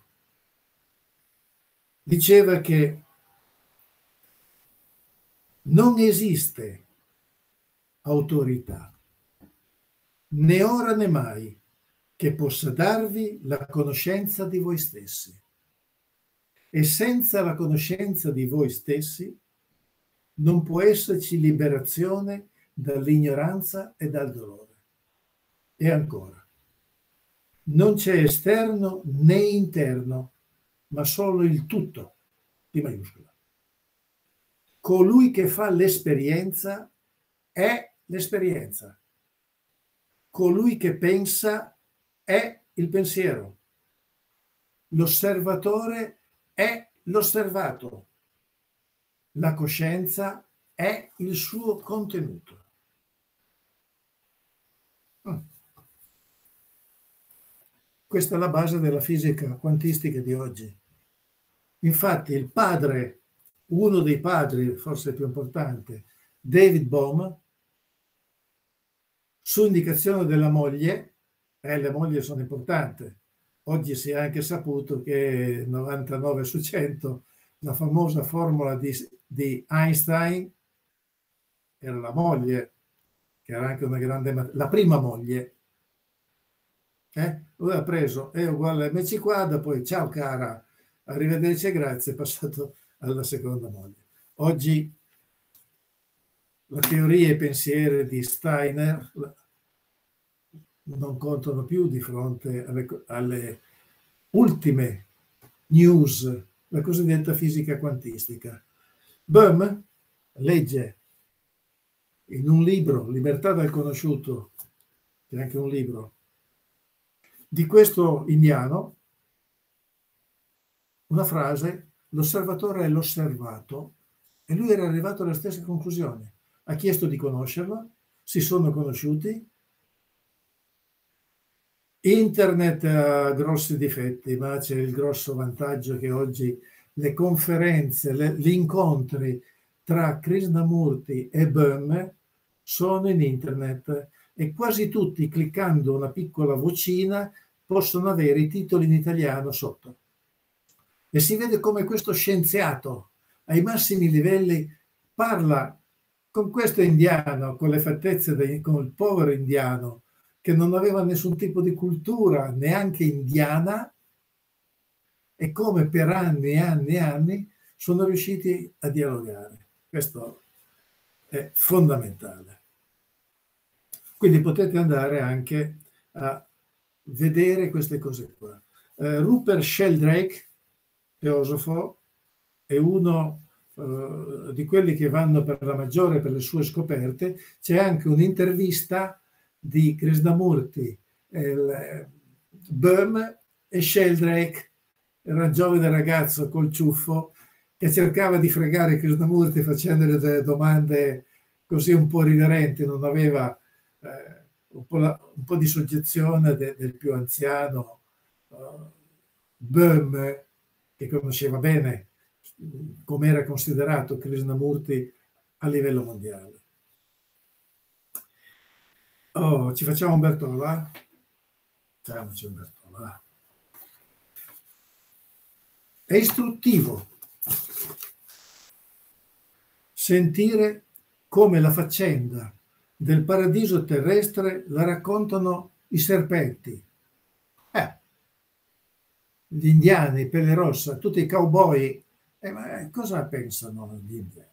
Diceva che non esiste autorità, né ora né mai, che possa darvi la conoscenza di voi stessi. E senza la conoscenza di voi stessi non può esserci liberazione dall'ignoranza e dal dolore. E ancora, non c'è esterno né interno, ma solo il tutto, di maiuscola. Colui che fa l'esperienza è l'esperienza. Colui che pensa è il pensiero. L'osservatore è l'osservato. La coscienza è il suo contenuto. Questa è la base della fisica quantistica di oggi. Infatti il padre, uno dei padri, forse il più importante, David Bohm, su indicazione della moglie, eh, le mogli sono importanti, oggi si è anche saputo che novantanove su cento la famosa formula di, di Einstein era la moglie, che era anche una grande, la prima moglie. Eh? Lui ha preso E uguale a mc quadro, poi ciao cara, arrivederci e grazie, è passato alla seconda moglie. Oggi la teoria e i pensieri di Steiner non contano più di fronte alle, alle ultime news, la cosiddetta fisica quantistica. Bohm legge in un libro, Libertà dal conosciuto, che è anche un libro, di questo indiano, una frase: l'osservatore è l'osservato, e lui era arrivato alle stesse conclusioni. Ha chiesto di conoscerlo, si sono conosciuti. Internet ha grossi difetti, ma c'è il grosso vantaggio che oggi le conferenze, le, gli incontri tra Krishnamurti e Bohm sono in internet, e quasi tutti, cliccando una piccola vocina, possono avere i titoli in italiano sotto. E si vede come questo scienziato ai massimi livelli parla con questo indiano, con le fattezze, de, con il povero indiano che non aveva nessun tipo di cultura, neanche indiana, e come per anni e anni e anni sono riusciti a dialogare. Questo è fondamentale. Quindi potete andare anche a vedere queste cose qua. Eh, Rupert Sheldrake, teosofo, è uno eh, di quelli che vanno per la maggiore per le sue scoperte. C'è anche un'intervista di Krishnamurti, il Böhm e Sheldrake, era un giovane ragazzo col ciuffo che cercava di fregare Krishnamurti facendogli delle domande così un po' riverenti, non aveva eh, un, po la, un po' di soggezione de, del più anziano uh, Böhm, che conosceva bene come era considerato Krishnamurti a livello mondiale. Oh, ci facciamo un Bertola? Facciamoci un Bertola. È istruttivo sentire come la faccenda del paradiso terrestre la raccontano i serpenti. Eh, gli indiani, pelle rossa, tutti i cowboy, eh, ma cosa pensano gli indiani?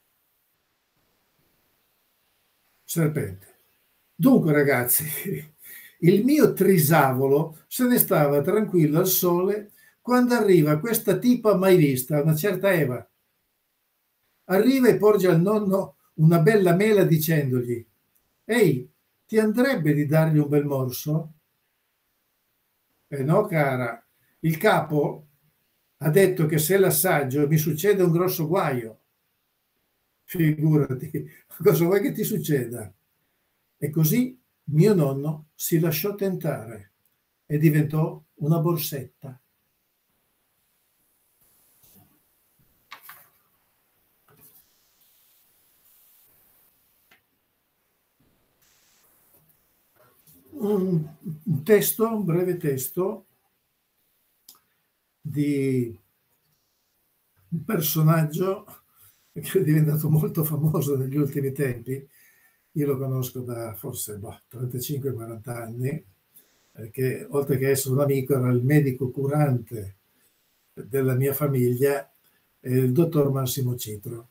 Serpente. Dunque, ragazzi, il mio trisavolo se ne stava tranquillo al sole quando arriva questa tipa mai vista, una certa Eva. Arriva e porge al nonno una bella mela dicendogli: «Ehi, ti andrebbe di dargli un bel morso?» «Eh no, cara, il capo ha detto che se l'assaggio mi succede un grosso guaio». «Figurati, cosa vuoi che ti succeda?» E così mio nonno si lasciò tentare e diventò una borsetta. Un, un testo, un breve testo di un personaggio che è diventato molto famoso negli ultimi tempi. Io lo conosco da forse boh, trentacinque quaranta anni, perché oltre che essere un amico era il medico curante della mia famiglia, il dottor Massimo Citro.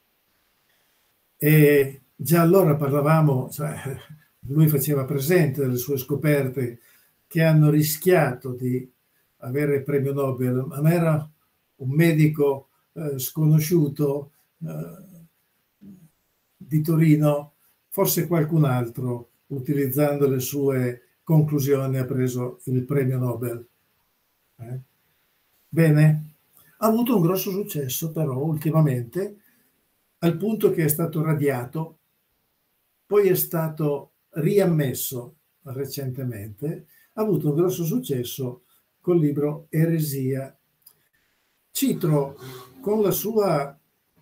E già allora parlavamo, cioè, lui faceva presente delle sue scoperte che hanno rischiato di avere il premio Nobel, ma era un medico eh, sconosciuto eh, di Torino, forse qualcun altro, utilizzando le sue conclusioni, ha preso il premio Nobel. Eh? Bene, ha avuto un grosso successo però ultimamente, al punto che è stato radiato, poi è stato riammesso recentemente, ha avuto un grosso successo col libro Eresia. Citro, con la sua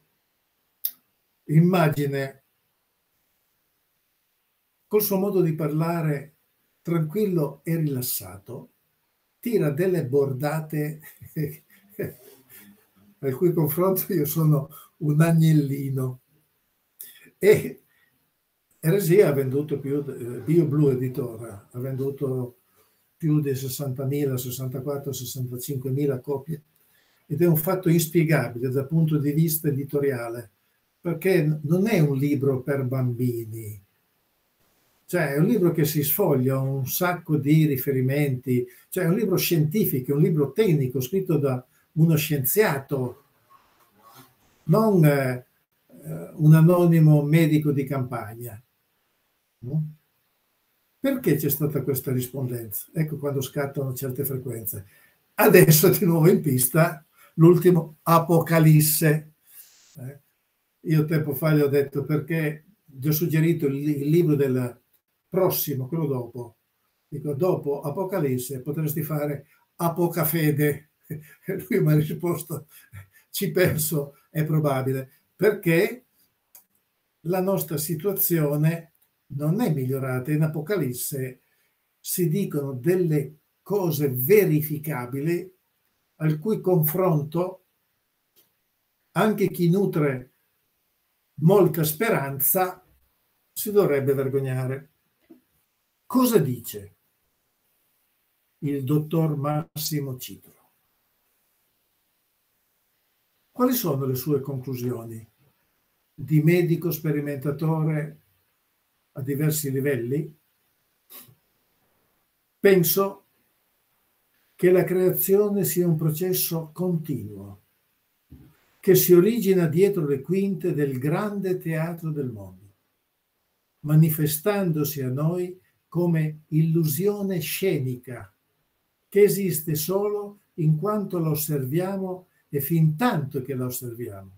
immagine, col suo modo di parlare tranquillo e rilassato, tira delle bordate al cui confronto io sono un agnellino. E Eresia ha venduto più, BioBlue Editora ha venduto più di sessantamila, sessantaquattro, sessantacinquemila copie, ed è un fatto inspiegabile dal punto di vista editoriale, perché non è un libro per bambini, cioè è un libro che si sfoglia un sacco di riferimenti, cioè è un libro scientifico, è un libro tecnico scritto da uno scienziato, non eh, un anonimo medico di campagna. No? Perché c'è stata questa rispondenza? Ecco quando scattano certe frequenze. Adesso di nuovo in pista l'ultimo Apocalisse. Eh, io tempo fa gli ho detto perché gli ho suggerito il, il libro del prossimo, quello dopo. Dico, dopo Apocalisse potresti fare Apocafede. E lui mi ha risposto, ci penso, è probabile, perché la nostra situazione non è migliorata. In Apocalisse si dicono delle cose verificabili al cui confronto anche chi nutre molta speranza si dovrebbe vergognare. Cosa dice il dottor Massimo Citro? Quali sono le sue conclusioni? di medico sperimentatore a diversi livelli, penso che la creazione sia un processo continuo, che si origina dietro le quinte del grande teatro del mondo, manifestandosi a noi come illusione scenica, che esiste solo in quanto la osserviamo e fin tanto che la osserviamo.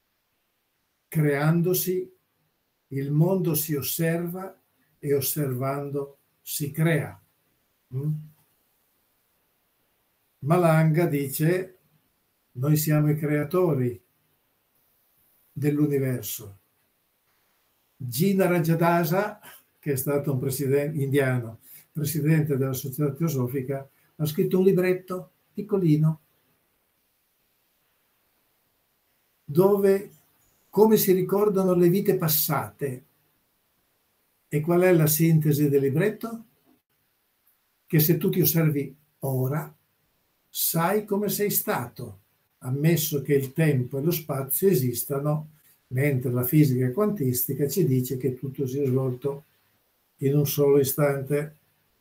Creandosi, il mondo si osserva e osservando si crea. Mm? Malanga dice: noi siamo i creatori dell'universo. Gina Rajadasa, che è stato un presidente indiano, presidente della Società Teosofica, ha scritto un libretto piccolino dove come si ricordano le vite passate. E qual è la sintesi del libretto? Che se tu ti osservi ora, sai come sei stato, ammesso che il tempo e lo spazio esistano, mentre la fisica quantistica ci dice che tutto si è svolto in un solo istante.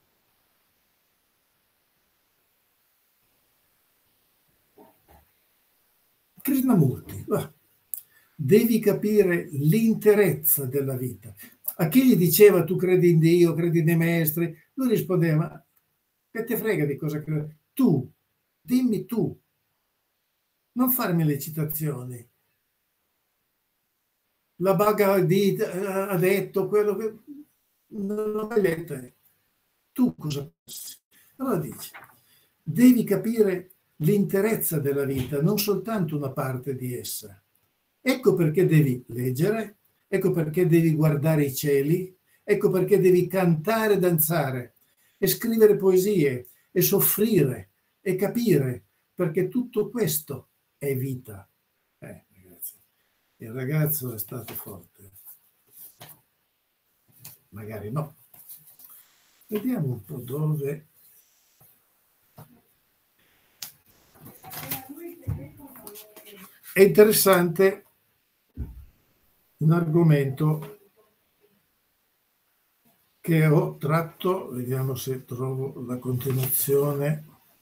Krishnamurti, devi capire l'interezza della vita. A chi gli diceva tu credi in Dio, credi nei maestri, lui rispondeva: che te frega di cosa credi? Tu, dimmi tu, non farmi le citazioni. La Bhagavad Gita ha detto quello che non l'ho mai letto. Tu cosa pensi? Allora dice, devi capire l'interezza della vita, non soltanto una parte di essa. Ecco perché devi leggere, ecco perché devi guardare i cieli, ecco perché devi cantare e danzare, e scrivere poesie, e soffrire, e capire, perché tutto questo è vita. Eh, ragazzi, il ragazzo è stato forte. Magari no. Vediamo un po' dove... È interessante un argomento che ho tratto, vediamo se trovo la continuazione.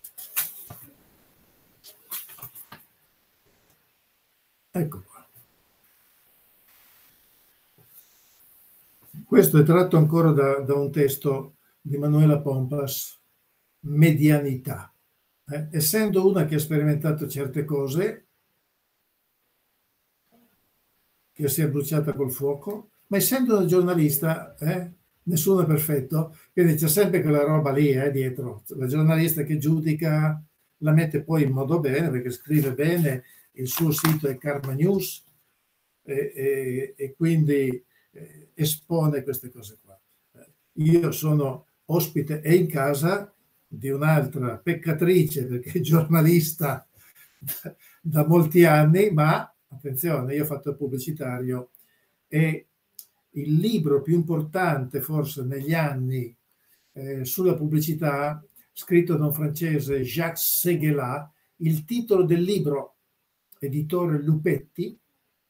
Ecco qua. Questo è tratto ancora da, da un testo di Manuela Pompas, Medianità. Eh, essendo una che ha sperimentato certe cose, che si è bruciata col fuoco, ma essendo una giornalista, eh, nessuno è perfetto, quindi c'è sempre quella roba lì eh, dietro. La giornalista che giudica, la mette poi in modo bene, perché scrive bene, il suo sito è Karma News, e, e, e quindi eh, espone queste cose qua. Io sono ospite e in casa di un'altra peccatrice, perché è giornalista da, da molti anni, ma attenzione, io ho fatto il pubblicitario e il libro più importante forse negli anni eh, sulla pubblicità, scritto da un francese, Jacques Séguéla, il titolo del libro, editore Lupetti,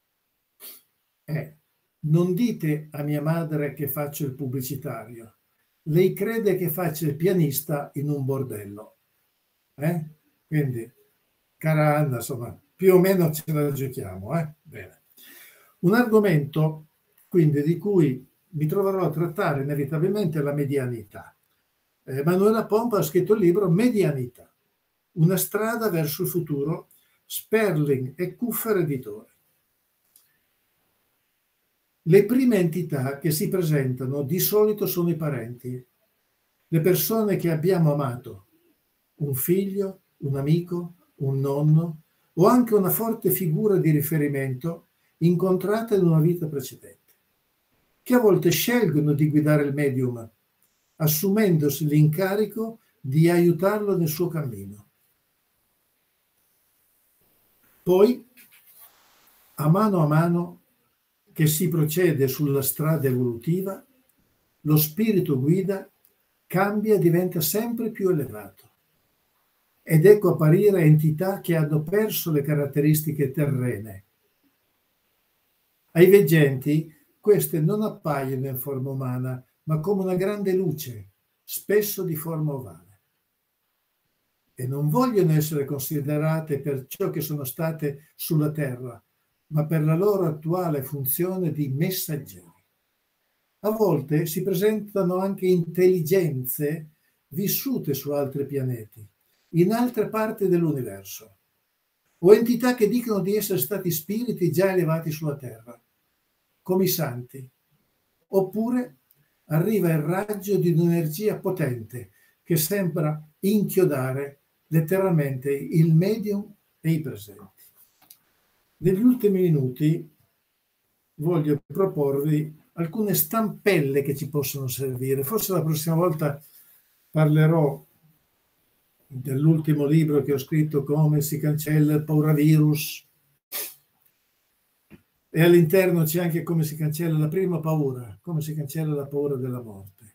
è: non dite a mia madre che faccio il pubblicitario, lei crede che faccia il pianista in un bordello. Eh? Quindi, cara Anna, insomma, più o meno ce la giochiamo. Eh? Bene. Un argomento, quindi, di cui mi troverò a trattare inevitabilmente è la medianità. Eh, Manuela Pompa ha scritto il libro Medianità, una strada verso il futuro, Sperling e Kuffer editore. Le prime entità che si presentano di solito sono i parenti, le persone che abbiamo amato, un figlio, un amico, un nonno o anche una forte figura di riferimento incontrata in una vita precedente, che a volte scelgono di guidare il medium, assumendosi l'incarico di aiutarlo nel suo cammino. Poi, a mano a mano che si procede sulla strada evolutiva, lo spirito guida cambia e diventa sempre più elevato. Ed ecco apparire entità che hanno perso le caratteristiche terrene. Ai veggenti queste non appaiono in forma umana, ma come una grande luce, spesso di forma ovale. E non vogliono essere considerate per ciò che sono state sulla terra, ma per la loro attuale funzione di messaggeri. A volte si presentano anche intelligenze vissute su altri pianeti, in altre parti dell'universo, o entità che dicono di essere stati spiriti già elevati sulla terra, come i santi. Oppure arriva il raggio di un'energia potente che sembra inchiodare letteralmente il medium e i presenti. Negli ultimi minuti voglio proporvi alcune stampelle che ci possono servire. Forse la prossima volta parlerò dell'ultimo libro che ho scritto, Come si cancella il pauravirus, e all'interno c'è anche come si cancella la prima paura, come si cancella la paura della morte.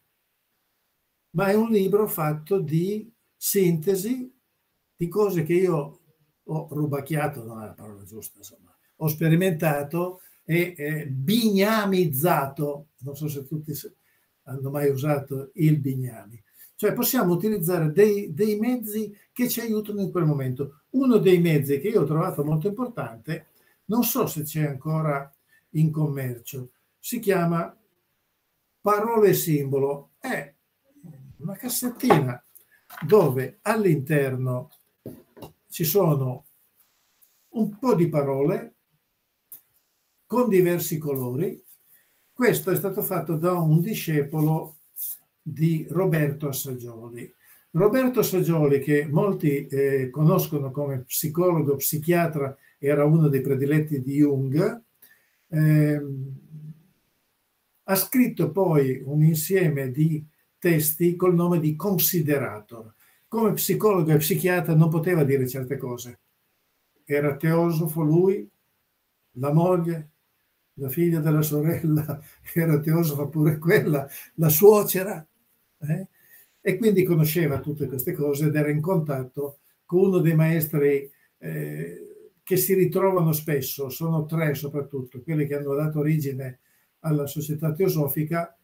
Ma è un libro fatto di sintesi di cose che io ho rubacchiato, non è la parola giusta, insomma, ho sperimentato e eh, bignamizzato. Non so se tutti hanno mai usato il bignami. Cioè possiamo utilizzare dei, dei mezzi che ci aiutano in quel momento. Uno dei mezzi che io ho trovato molto importante, non so se c'è ancora in commercio, si chiama Parole Simbolo. È una cassettina dove all'interno ci sono un po' di parole con diversi colori. Questo è stato fatto da un discepolo di Roberto Assagioli. Roberto Assagioli, che molti eh, conoscono come psicologo, psichiatra, era uno dei prediletti di Jung, eh, ha scritto poi un insieme di testi col nome di Considerator. Come psicologo e psichiatra non poteva dire certe cose. Era teosofo lui, la moglie, la figlia della sorella era teosofa pure quella, la suocera, eh? E quindi conosceva tutte queste cose ed era in contatto con uno dei maestri eh, che si ritrovano spesso, sono tre soprattutto, quelli che hanno dato origine alla società teosofica,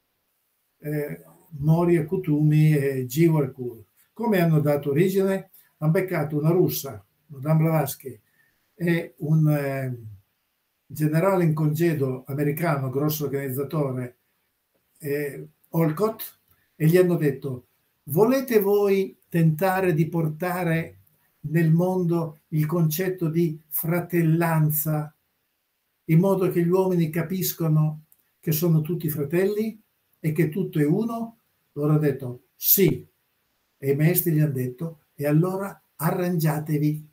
eh, Moria Kutumi e Jiwar Kul. Come hanno dato origine? Hanno beccato una russa, Madame Blavatsky, e un eh, generale in congedo americano, grosso organizzatore, eh, Olcott, e gli hanno detto: volete voi tentare di portare nel mondo il concetto di fratellanza in modo che gli uomini capiscono che sono tutti fratelli e che tutto è uno? Loro hanno detto sì, e i maestri gli hanno detto: e allora arrangiatevi.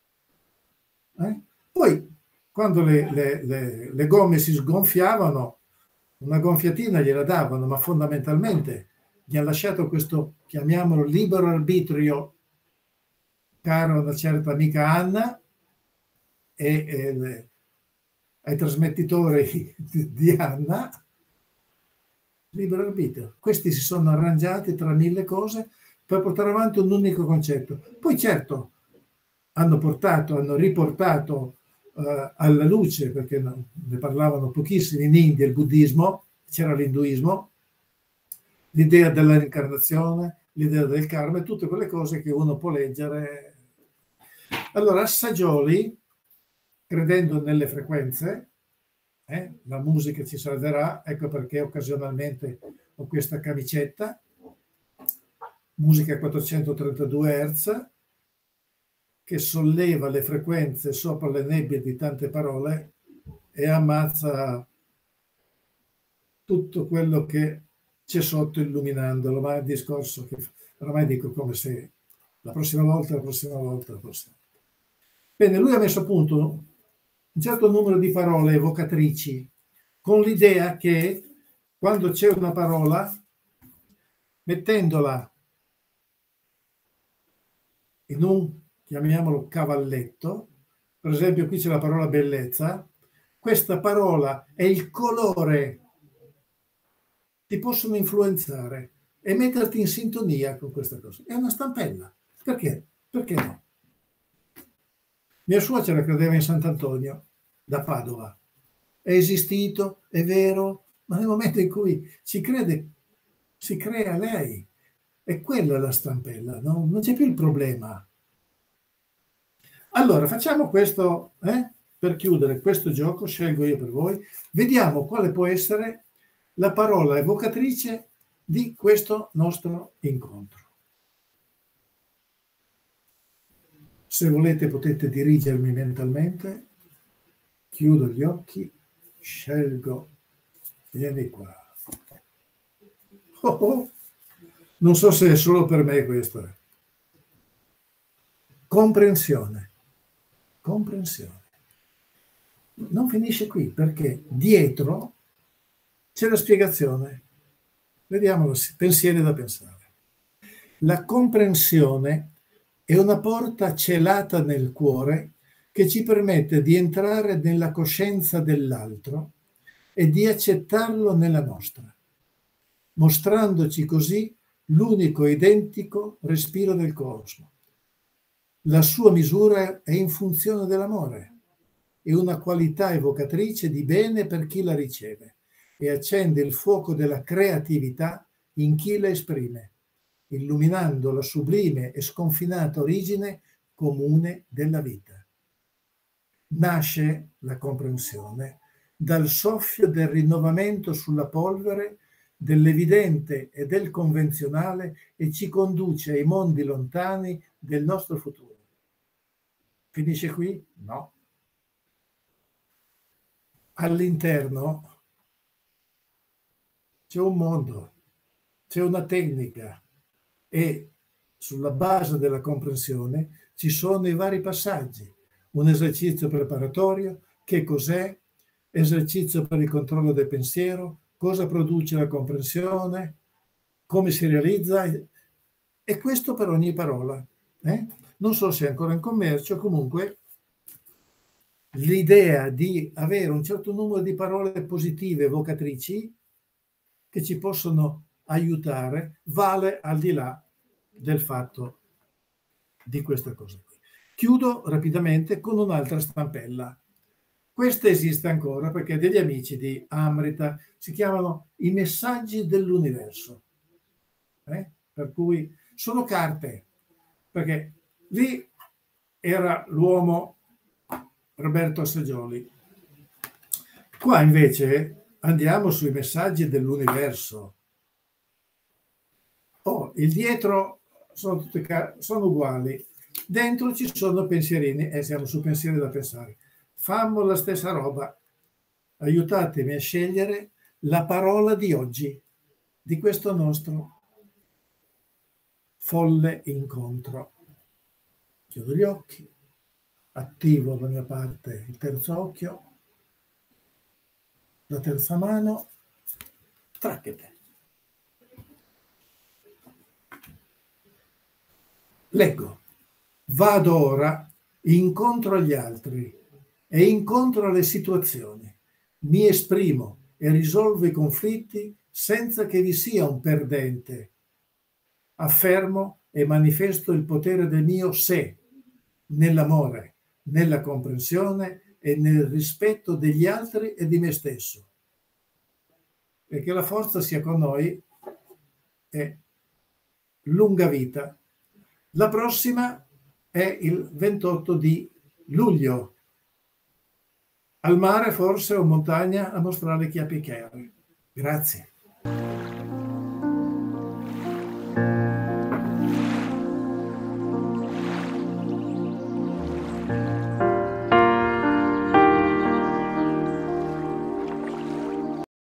Eh? Poi quando le, le, le, le gomme si sgonfiavano, una gonfiatina gliela davano, ma fondamentalmente gli hanno lasciato questo, chiamiamolo, libero arbitrio caro a una certa amica Anna e, e ai trasmettitori di, di Anna, libero arbitrio. Questi si sono arrangiati tra mille cose per portare avanti un unico concetto. Poi certo hanno portato, hanno riportato uh, alla luce, perché ne parlavano pochissimi in India, il buddismo, c'era l'induismo, l'idea della reincarnazione, l'idea del karma e tutte quelle cose che uno può leggere. Allora Assagioli, credendo nelle frequenze, eh, la musica ci salverà, ecco perché occasionalmente ho questa camicetta, musica a quattrocentotrentadue hertz, che solleva le frequenze sopra le nebbie di tante parole e ammazza tutto quello che c'è sotto illuminandolo. Ma è un discorso che ormai dico come se la prossima volta, la prossima volta, la prossima. Bene, lui ha messo a punto un certo numero di parole evocatrici con l'idea che quando c'è una parola, mettendola in un, chiamiamolo, cavalletto, per esempio qui c'è la parola bellezza, questa parola e il colore ti possono influenzare e metterti in sintonia con questa cosa. È una stampella. Perché? Perché no? Mia suocera credeva in Sant'Antonio da Padova è esistito, è vero, ma nel momento in cui ci crede, si crea lei. È quella la stampella, no? Non c'è più il problema. Allora, facciamo questo, eh? Per chiudere questo gioco, scelgo io per voi, vediamo quale può essere la parola evocatrice di questo nostro incontro. Se volete potete dirigermi mentalmente, chiudo gli occhi, scelgo, vieni qua. Oh, oh. Non so se è solo per me questo. È. Comprensione. Comprensione. Non finisce qui, perché dietro c'è la spiegazione. Vediamolo, pensieri da pensare. La comprensione è una porta celata nel cuore che ci permette di entrare nella coscienza dell'altro e di accettarlo nella nostra, mostrandoci così l'unico identico respiro del cosmo. La sua misura è in funzione dell'amore, è una qualità evocatrice di bene per chi la riceve e accende il fuoco della creatività in chi la esprime, illuminando la sublime e sconfinata origine comune della vita. Nasce la comprensione dal soffio del rinnovamento sulla polvere dell'evidente e del convenzionale e ci conduce ai mondi lontani del nostro futuro. Finisce qui? No. All'interno c'è un mondo, c'è una tecnica e sulla base della comprensione ci sono i vari passaggi. Un esercizio preparatorio, che cos'è, esercizio per il controllo del pensiero, cosa produce la comprensione, come si realizza, e questo per ogni parola. Eh? Non so se è ancora in commercio, comunque l'idea di avere un certo numero di parole positive evocatrici che ci possono aiutare vale al di là del fatto di questa cosa qui. Chiudo rapidamente con un'altra stampella. Questa esiste ancora perché degli amici di Amrita si chiamano i messaggi dell'universo. Eh? Per cui sono carte, perché lì era l'uomo Roberto Assagioli. Qua invece andiamo sui messaggi dell'universo. Oh, il dietro sono, tutte, sono uguali. Dentro ci sono pensierini e siamo su pensieri da pensare. Fammo la stessa roba. Aiutatemi a scegliere la parola di oggi, di questo nostro folle incontro. Chiudo gli occhi, attivo la mia parte, il terzo occhio, la terza mano, tracchete. Leggo. Vado ora incontro agli altri e incontro alle situazioni. Mi esprimo e risolvo i conflitti senza che vi sia un perdente. Affermo e manifesto il potere del mio sé, nell'amore, nella comprensione e nel rispetto degli altri e di me stesso. E che la forza sia con noi e lunga vita. La prossima è il ventotto di luglio. Al mare forse o in montagna a mostrare chi ha picchiare. Grazie.